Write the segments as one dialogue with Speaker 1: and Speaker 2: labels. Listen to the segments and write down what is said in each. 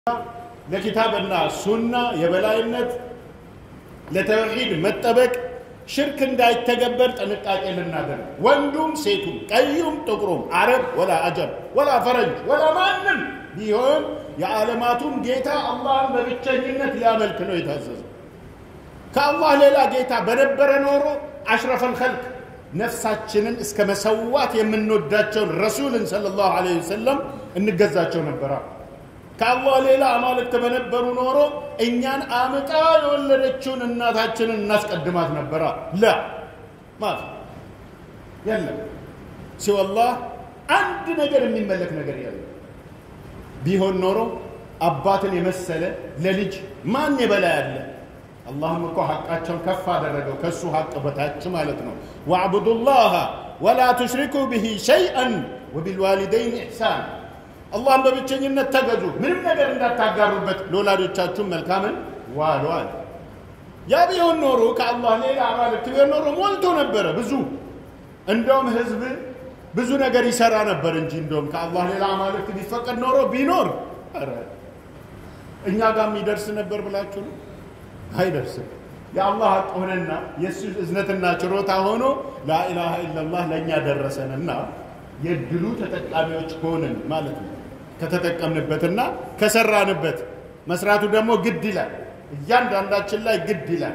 Speaker 1: ለኪታብና ሱና የበላይነት ለተውሂድ መጠበቅ ሽርክ እንዳይተገበር ጥንቃቄ ልናደርግ ወንዱም ሴቱም ቀዩም ጥቁሩም አረብ ወላ አጀም ወላ ፈረንጅ ወላ ማንም ቢሆን የዓለማቱም ጌታ አላህን በብቸኝነት ሊያመልክ ነው የታዘዘው። ከአላህ ሌላ ጌታ በነበረ ኖሮ አሽረፈል ኸልቅ ነፍሳችንን እስከ መሰዋት የምንወዳቸውን ረሱልን ሰለላሁ ዐለይሂ ወሰለም እንገዛቸው ነበር። ከአላህ ሌላ አማልክት በነበሩ ኖሮ እኛን አመጣ የወለደችውን እናታችንን እናስቀድማት ነበር። ላ ማለት የለም ሲወላህ አንድ ነገር የሚመለክ ነገር የለም። ቢሆን ኖሮ አባትን የመሰለ ለልጅ ማን የበላይ አለ? አላህም እኮ ሐቃቸውን ከፍ አደረገው ከሱ ሐቅ በታች ማለት ነው። ወዕቡዱላህ ወላ ትሽሪኩ ቢሂ ሸይአን ወቢልዋሊደይን ኢሕሳን አላህን በብቸኝነት ተገዙ ምንም ነገር እንዳታጋሩበት ለወላጆቻችሁ መልካምን ዋሉ አለ። ያ ቢሆን ኖሮ ከአላህ ሌላ አማልክት ቢሆን ኖሮ ሞልቶ ነበረ ብዙ እንደውም ህዝብ ብዙ ነገር ይሰራ ነበር እንጂ እንደውም ከአላህ ሌላ አማልክት ቢፈቀድ ኖሮ ቢኖር አረ እኛ ጋር የሚደርስ ነበር ብላችሁ ነው? አይደርስም። የአላህ ሐቅ ሆነና የሱ እዝነትና ችሮታ ሆኖ ላኢላሃ ኢላላህ ለኛ ደረሰንና የድሉ ተጠቃሚዎች ሆነን ማለት ነው። ከተጠቀምንበትና ከሰራንበት መስራቱ ደግሞ ግድ ይላል። እያንዳንዳችን ላይ ግድ ይላል።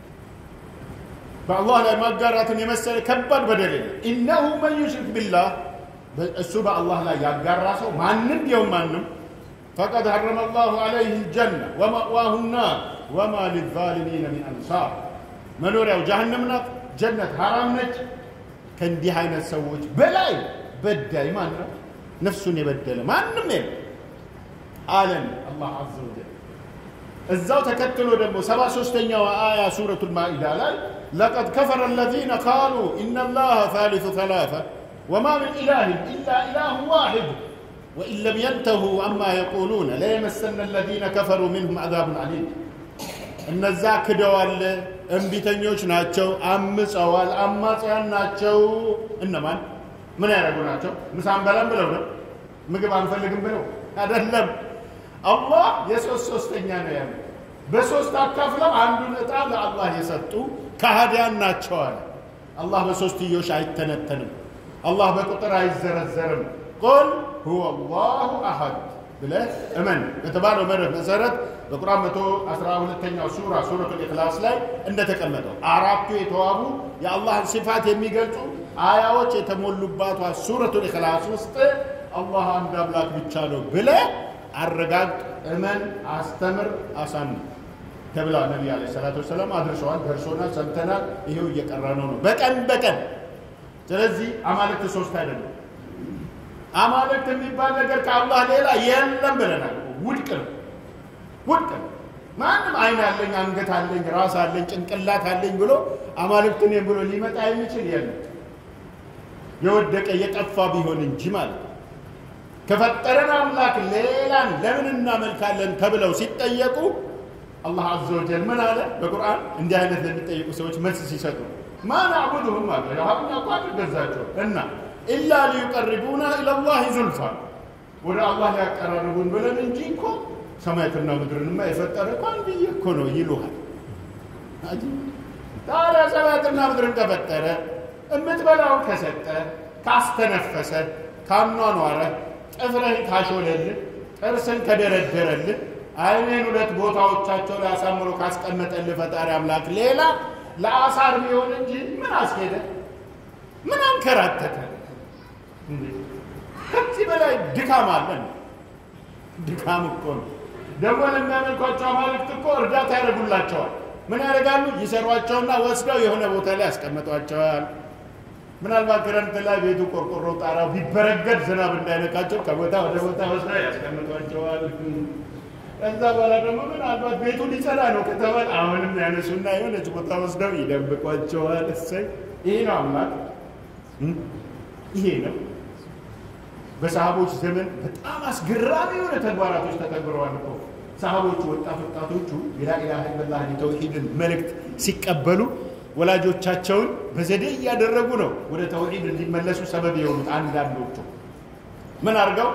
Speaker 1: በአላህ ላይ ማጋራትን የመሰለ ከባድ በደል የለም። ኢነሁ መን ዩሽሪክ ቢላህ እሱ በአላህ ላይ ያጋራ ሰው ማንም ቢሆን ማንም ፈቀድ ሐረመ አላሁ ዐለይሂ አልጀነ ወመእዋሁ ናር ወማ ሊዛሊሚነ ሚን አንሳር መኖሪያው ጀሃነም ናት፣ ጀነት ሐራም ነች። ከእንዲህ አይነት ሰዎች በላይ በዳይ ማን ነው? ነፍሱን የበደለ ማንም የለም አለን አላህ ዐዘ ወጀል። እዛው ተከትሎ ደግሞ 73ኛው አያ ሱረቱል ማኢዳ ላይ ለቀድ ከፈረ الذين قالوا ان الله ثالث ثلاثة وما من اله الا اله واحد وان لم ينتهوا عما يقولون لا يمسن الذين كفروا منهم عذاب عليم እነዛ ክደዋል፣ እንቢተኞች ናቸው፣ አምፀዋል፣ አማጽያን ናቸው። እነማን ምን ያደርጉ ናቸው? ምሳን በላም ብለው ነው? ምግብ አንፈልግም ብለው አይደለም። አላህ የሶስተኛ ነው ያለው። በሶስት አካፍለው አንዱን ዕጣ ለአላህ የሰጡ ከሃዲያን ናቸው አለ። አላህ በሶስትዮሽ አይተነተንም። አላህ በቁጥር አይዘረዘርም። ቁል ሁወ አላሁ አሐድ ብለህ እመን በተባለው መርህ መሰረት በቁርአን 112ኛው ሱረቱል ኢኽላስ ላይ እንደተቀመጠው አራቱ የተዋቡ የአላህን ሲፋት የሚገልጹ አያዎች የተሞሉባት ሱረቱል ኢኽላስ ውስጥ አላህ አንድ አምላክ ብቻ ነው ብለህ አረጋግጥ፣ እመን፣ አስተምር፣ አሳምን ተብላ ነብዩ አለይሂ ሰላቱ ወሰለም አድርሰዋል። ደርሶናል፣ ሰምተናል። ይሄው እየቀራነው ነው በቀን። ስለዚህ አማልክት ሶስት አይደለም። አማልክት የሚባል ነገር ከአላህ ሌላ የለም ብለናል። ውድቅ ነው። ማንም አይን አለኝ፣ አንገት አለኝ፣ ራስ አለኝ፣ ጭንቅላት አለኝ ብሎ አማልክት ነኝ ብሎ ሊመጣ የሚችል የለም። የወደቀ የጠፋ ቢሆን እንጂ ማለት ነው። ከፈጠረን አምላክ ሌላን ለምን እናመልካለን ተብለው ሲጠየቁ አላህ ዐዘ ወጀል ምን አለ በቁርአን? እንዲህ አይነት ለሚጠየቁ ሰዎች መልስ ሲሰጡ ማ ነዕቡዱሁም ማለት ነው ሀብና ቋት ገዛቸው እና ኢላ ሊዩቀርቡና ኢለላሂ ዙልፋ ወደ አላህ ያቀራርቡን ብለን እንጂ እኮ ሰማያትና ምድርንማ የፈጠረ እኮ አንድዬ እኮ ነው ይሉሃል። ታዲያ ሰማያትና ምድርን ከፈጠረ እምትበላውን ከሰጠ ካስተነፈሰ ካኗኗረ ጥፍርህን ካሾለልህ ጥርስን ከደረደረልህ አይኔን ሁለት ቦታዎቻቸው ላይ አሳምሮ ካስቀመጠልህ ፈጣሪ አምላክ ሌላ ለአሳር ቢሆን እንጂ ምን አስኬደ? ምን አንከራተተ? ከዚህ በላይ ድካም አለን። ድካም እኮ ነው። ደግሞ ለሚያመልኳቸው አማልክት እኮ እርዳታ ያደርጉላቸዋል። ምን ያደርጋሉ? ይሰሯቸውና ወስደው የሆነ ቦታ ላይ ያስቀምጧቸዋል። ምናልባት ክረምት ላይ ቤቱ ቆርቆሮ ጣራው ቢበረገድ ዝናብ እንዳይነካቸው ከቦታ ወደ ቦታ ወስደው ያስቀምጧቸዋል። ከዛ በኋላ ደግሞ ምናልባት ቤቱ ሊጸዳ ነው ከተባለ አሁንም ያነሱና የሆነች ቦታ ወስደው ይደብቋቸዋል። እሰይ ይሄ ነው አምላክ። ይሄ ነው። በሰሃቦች ዘመን በጣም አስገራሚ የሆነ ተግባራቶች ተከብረዋል እኮ። ሰሃቦቹ ወጣቶቹ የላኢላሃ ኢላላህ የተውሂድን መልእክት ሲቀበሉ ወላጆቻቸውን በዘዴ እያደረጉ ነው ወደ ተውሂድ እንዲመለሱ ሰበብ የሆኑት። አንዳንዶቹ ምን አድርገው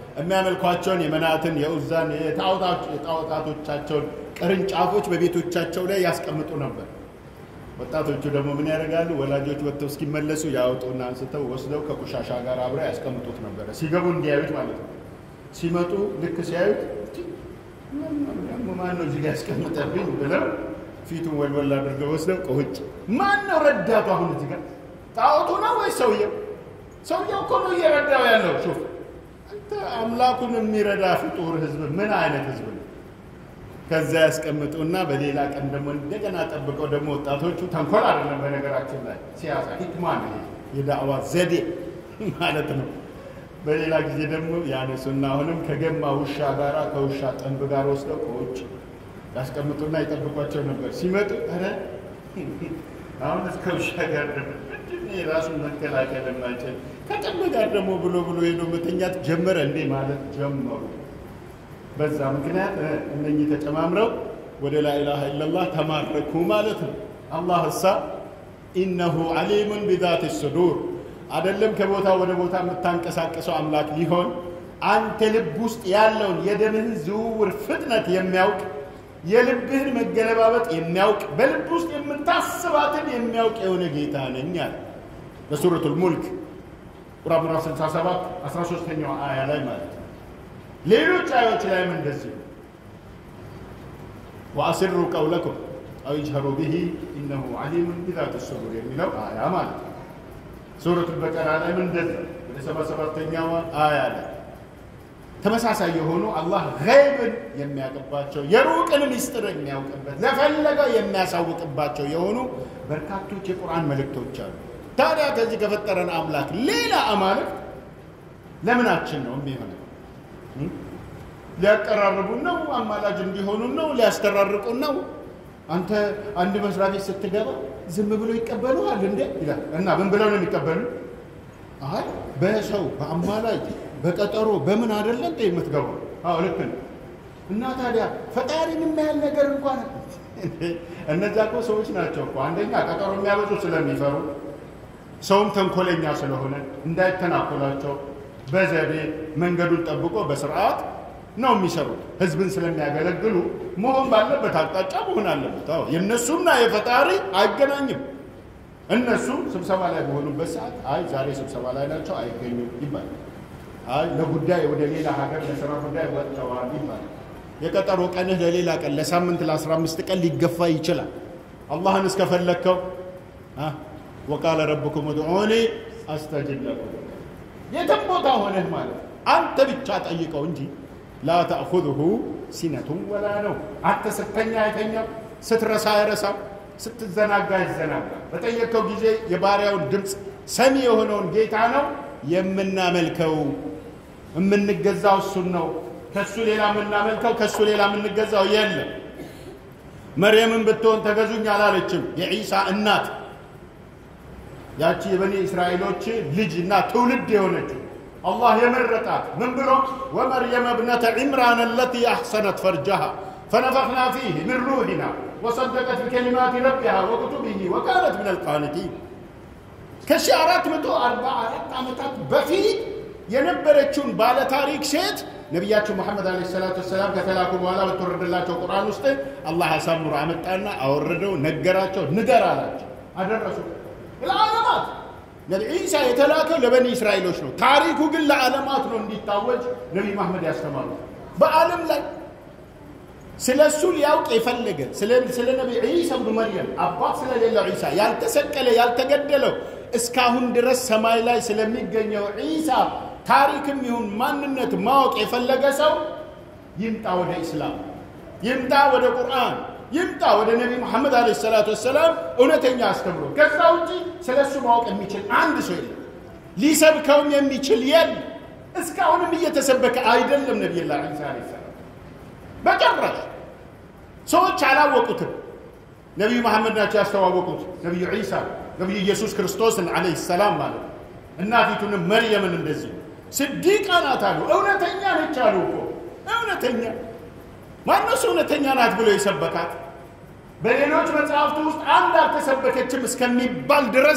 Speaker 1: የሚያመልኳቸውን የመናትን የኡዛን የጣዖታቶቻቸውን ቅርንጫፎች በቤቶቻቸው ላይ ያስቀምጡ ነበር። ወጣቶቹ ደግሞ ምን ያደርጋሉ? ወላጆች ወጥተው እስኪመለሱ ያወጡና አንስተው ወስደው ከቆሻሻ ጋር አብረው ያስቀምጡት ነበር። ሲገቡ እንዲያዩት ማለት ነው። ሲመጡ ልክ ሲያዩት ማን ነው እዚህ ጋር ያስቀምጠብኝ ብለው ፊቱን ወልወል አድርገው ወስደው ቆጭ። ማን ነው ረዳቱ አሁን እዚህ ጋር? ጣዖቱ ነው ወይ ሰውየው? ሰውየው እኮ ነው እየረዳው ያለው። ሹፍ አንተ አምላኩን የሚረዳ ፍጡር ህዝብ ምን አይነት ህዝብ ነው? ከዛ ያስቀምጡና በሌላ ቀን ደግሞ እንደገና ጠብቀው ደግሞ ወጣቶቹ ተንኮል አይደለም በነገራችን ላይ ሲያሳ ሂክማ ነው የዳዕዋ ዘዴ ማለት ነው። በሌላ ጊዜ ደግሞ ያነሱና አሁንም ከገማ ውሻ ጋራ ከውሻ ጠንብ ጋር ወስደው ቆጭ ያስቀምጡና ይጠብቋቸው ነበር። ሲመጡ አረ አሁን እስከ ውሻ ጋር ደግሞ ራሱን መከላከል የማይችል ከጠንብ ጋር ደግሞ ብሎ ሄዶ መተኛት ጀመረ እንዴ ማለት ጀመሩ። በዛ ምክንያት እነኚህ ተጨማምረው ወደ ላኢላሃ ኢላላህ ተማረኩ ማለት ነው። አላህ እሳ ኢነሁ ዓሊሙን ቢዛቲ ሱዱር አይደለም ከቦታ ወደ ቦታ የምታንቀሳቀሰው አምላክ ሊሆን አንተ ልብ ውስጥ ያለውን የደምህን ዝውውር ፍጥነት የሚያውቅ የልብህን መገለባበጥ የሚያውቅ በልብ ውስጥ የምታስባትን የሚያውቅ የሆነ ጌታ ነኝ አለ በሱረቱል ሙልክ ቁርአን ምዕራፍ 67 13ኛው አያ ላይ ማለት ነው። ሌሎች አያዎች ላይም እንደዚህ ወአስሩ ቀውለኩም አው ይጅሀሩ ቢሂ ኢነሁ ዓሊሙን ቢዛቲ ሱዱር የሚለው አያ ማለት ነው። ሱረቱል በቀራ ላይ እንደዚህ ወደ 77ኛው አያ ላይ ተመሳሳይ የሆኑ አላህ ገይብን የሚያውቅባቸው የሩቅን ምስጢር የሚያውቅበት ለፈለገው የሚያሳውቅባቸው የሆኑ በርካቶች የቁርአን መልእክቶች አሉ። ታዲያ ከዚህ ከፈጠረን አምላክ ሌላ አማልክት ለምናችን ነው የሚሆነው? ሊያቀራርቡን ነው? አማላጅ እንዲሆኑን ነው? ሊያስተራርቁን ነው? አንተ አንድ መስሪያ ቤት ስትገባ ዝም ብሎ ይቀበሉሃል እንዴ ይላል እና ምን ብለው ነው የሚቀበሉ? አይ በሰው በአማላጅ በቀጠሮ በምን አይደለም እንዴ የምትገባው? አዎ ልክ ነው። እና ታዲያ ፈጣሪን የሚያህል ነገር እንኳን እነዛ እኮ ሰዎች ናቸው እኮ አንደኛ ቀጠሮ የሚያበዙ ስለሚፈሩ ሰውም ተንኮለኛ ስለሆነ እንዳይተናኮላቸው በዘዴ መንገዱን ጠብቆ በስርዓት ነው የሚሰሩት። ህዝብን ስለሚያገለግሉ መሆን ባለበት አቅጣጫ መሆን አለበት። አዎ የነሱና የፈጣሪ አይገናኝም። እነሱ ስብሰባ ላይ በሆኑበት ሰዓት አይ ዛሬ ስብሰባ ላይ ናቸው አይገኙም ይባላል። አይ ለጉዳይ ወደ ሌላ ሀገር ለሥራ ጉዳይ ወጥተዋል ይባላል። የቀጠሮ ቀንህ ለሌላ ቀን ለሳምንት ለ15 ቀን ሊገፋ ይችላል። አላህን እስከፈለከው ወቃለ ረብኩም ኡድዑኒ አስተጅብ ለኩም የትም ቦታ ሆነህ ማለት አንተ ብቻ ጠይቀው እንጂ ላ ተእኹዙሁ ሲነቱን ወላ ነው። አንተ ስተኛ አይተኛም፣ ስትረሳ አይረሳም፣ ስትዘናጋ አይዘናጋም። በጠየቀው ጊዜ የባሪያውን ድምፅ ሰሚ የሆነውን ጌታ ነው የምናመልከው። የምንገዛው እሱን ነው። ከሱ ሌላ የምናመልከው ከሱ ሌላ የምንገዛው የለም። መርየምን ብትሆን ተገዙኝ አላለችም። የዒሳ እናት ያቺ የበኒ እስራኤሎች ልጅና ትውልድ የሆነችው الله يمرقات من بلو ومريم ابنة عمران التي أحسنت فرجها فنفخنا فيه من روحنا وصدقت بكلمات ربها وكتبه وكانت من القانتين كشعرات متو 4 عامات بفي ينبرتشون بالا تاريخ سيت نبياتنا محمد عليه الصلاة والسلام كتلاكم ولا وترد الله القرآن وسط الله يسامر عمتنا أوردوا نجراتشو ندرالاتشو هذا الرسول العالمات نبي عيسى يتلاكم لبني إسرائيل وشنو تاريخه قل علامات لون يتاوج نبي محمد يستمر بعالم لا سلسول ياوك يفلق سل نبي عيسى بن مريم أباك سل لله عيسى يالتسكل يالتجدله اسكاهن درس سماي لا سلمي جنيو عيسى تاريخ ميون ماننت ماوك يفلق سو يمتع ود إسلام يمتع ود القرآن يمتع ود النبي محمد عليه الصلاة والسلام ونتني أستمر كذاوتي سلسو ماوك أميشل عند شيء ليسبكهم يميشل يل اسكاهن مية تسبك أيدل النبي الله عيسى عليه السلام بجرش سوتش على وقته نبي محمد ناتش استوى وقته نبي عيسى نبي يسوع كريستوس عليه السلام ماله النافيتون مريم እንደዚህ صديق ናት አሉ እውነተኛ ነች አሉ እኮ እውነተኛ ማነው እውነተኛ ናት ብሎ ይሰበካት በሌሎች መጽሐፍት ውስጥ አንድ አልተሰበከችም እስከሚባል ድረስ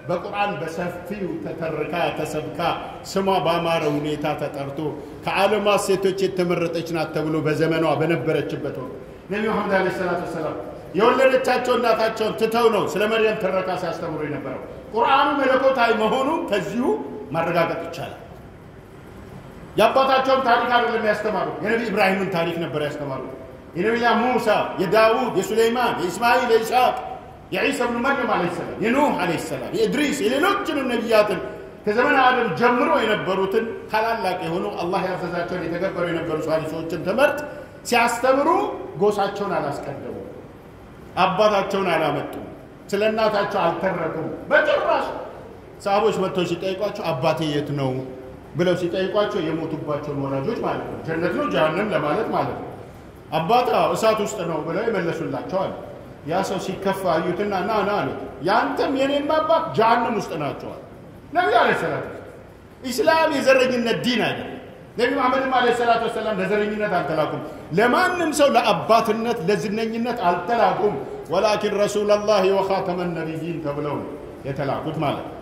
Speaker 1: በቁርአን በሰፊው ተተርካ ተሰብካ ስሟ ባማረ ሁኔታ ተጠርቶ ከዓለማት ሴቶች የተመረጠች ናት ተብሎ በዘመኗ በነበረችበት ወቅት ነብዩ መሐመድ አለይሂ ሰላቱ ወሰለም የወለደቻቸው እናታቸውን ትተው ነው ስለ መርየም ተረካ ሲያስተምሩ የነበረው። ቁርአኑ መለኮታዊ መሆኑን ከዚሁ ማረጋገጥ ይቻላል። የአባታቸውን ታሪክ አይደለም ያስተማሩት፣ የነብዩ ኢብራሂምን ታሪክ ነበር ያስተማሩት። የነብዩ ሙሳ፣ የዳውድ፣ የሱለይማን፣ የኢስማኤል፣ የኢስሐቅ፣ የዒሳ ኢብኑ መርየም አለይሂ ሰላም፣ የኑህ አለይሂ ሰላም፣ የኢድሪስ፣ የሌሎችንም ነቢያትን ከዘመነ አደም ጀምሮ የነበሩትን ታላላቅ የሆኑ አላህ ያዘዛቸውን የተገበሩ የነበሩ ሷሊሖችን ትምህርት ሲያስተምሩ ጎሳቸውን አላስቀደሙ፣ አባታቸውን አላመጡም፣ ስለ እናታቸው አልተረኩም በጭራሽ። ሰሃቦች መጥተው ሲጠይቋቸው አባቴ የት ነው ብለው ሲጠይቋቸው የሞቱባቸውን ወላጆች ማለት ነው፣ ጀነት ነው ጀሃነም ለማለት ማለት ነው። አባታ እሳት ውስጥ ነው ብለው ይመለሱላቸዋል። ያ ሰው ሲከፋ አዩትና ና አሉት፣ ያንተም የኔም አባት ጀሃነም ውስጥ ናቸዋል። ነብዩ አለይሂ ሰላቱ ኢስላም የዘረኝነት ዲን አይደለም። ነብዩ መሐመድ አለይሂ ሰላቱ ወሰለም ለዘረኝነት አልተላኩም፣ ለማንም ሰው ለአባትነት ለዝነኝነት አልተላኩም። ወላኪን ረሱላላህ ወኻተመ ነቢይን ተብለው የተላኩት ማለት ነው።